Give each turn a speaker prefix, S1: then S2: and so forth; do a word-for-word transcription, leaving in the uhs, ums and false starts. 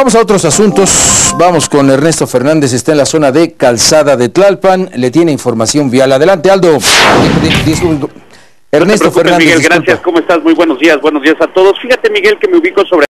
S1: Vamos a otros asuntos, vamos con Ernesto Fernández, está en la zona de Calzada de Tlalpan, le tiene información vial. Adelante, Aldo.
S2: Ernesto no Fernández. Miguel, gracias, disculpa. ¿Cómo estás? Muy buenos días, buenos días a todos. Fíjate, Miguel, que me ubico sobre